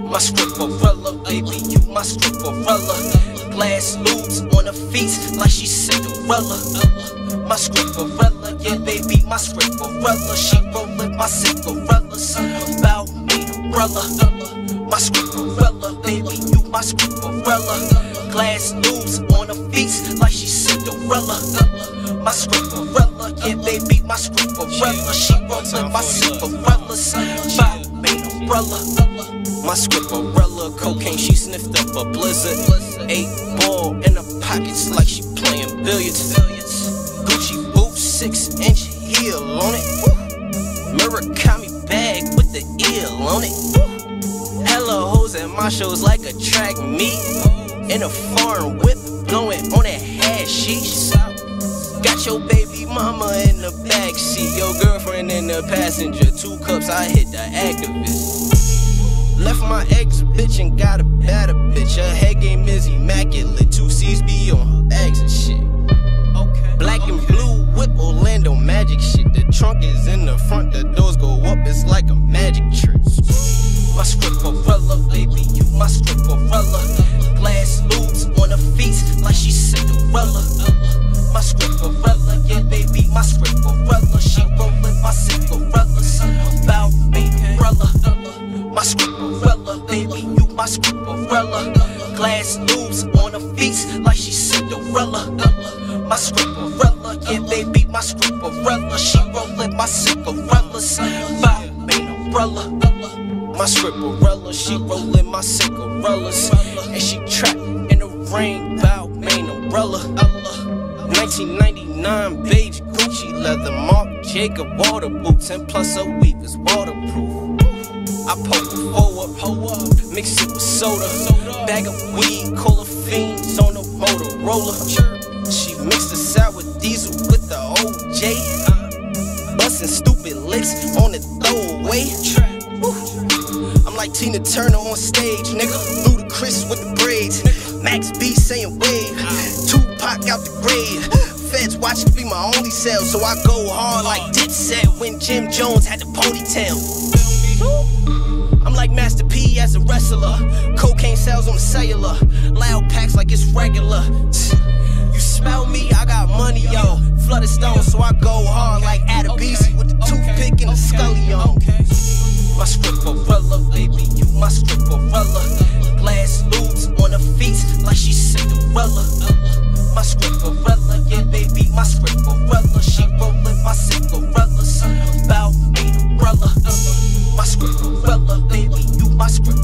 My scripperella, baby, you my scripperella. Glass loops on her feet like she's Cinderella. My scripperella, yeah, baby, my scripperella. She rollin' my cigarillas, bout me umbrella. My scripperella, baby, you my scripperella. Glass loops on her feet like she's Cinderella. My scripperella, yeah, baby, my scripperella. She rollin' my cigarillas, bout me umbrella. My scripperella, cocaine, she sniffed up a blizzard. 8-ball in her pockets like she playing billiards. Gucci boots, 6-inch heel on it. Murakami bag with the eel on it. Hella hoes at my shows like a track meet. In a foreign whip, blowing on that hashish. Got your baby mama in the backseat, your girlfriend in the passenger. 2 cups, I hit the activist. Left my ex bitch and got a better bitch. Her head game is immaculate. 2 C's be on her bags and shit. Black and blue whip, Orlando Magic shit. The trunk is in the front, the doors go up, it's like a magic trick. My scripperella, baby, you my scripperella. Glass loops on her feet like she's Cinderella. My scripperella, yeah, baby, my scripperella. She rollin' my cigarillas, bout me umbrella. My scripperella, baby, you my scripperella. Glass loops on her feet like she's Cinderella. My scripperella, yeah, baby, my scripperella. She rollin' my cigarillas, bout me umbrella. My scripperella, she rollin' my cigarillas, and she trapped in the rain, bout main umbrella. 1999 beige Gucci leather mark, Jacob water boots, and plus her weave is waterproof. I pull up, mix it with soda, bag of weed, cola fiends on a Motorola. She mixed the sour diesel with the OJ, bustin' stupid licks on the throwaway. I'm like Tina Turner on stage, nigga. Ludacris with the braids, Max B saying wave, Tupac out the grave. Feds watch to be my only cell, so I go hard like Dipset when Jim Jones had the ponytail. I'm like Master P as a wrestler. Cocaine sales on the cellular, loud packs like it's regular. You smell me, I got money, yo. Flooded stone, so I go hard like Adebisi with the toothpick and the scully on. My scripperella, baby, you my scripperella. Glass loops on her feet like she's Cinderella. My scripperella, yeah, baby, my scripperella. She rollin' my cigarillas, bout me umbrella. My scripperella, baby, you my scripperella.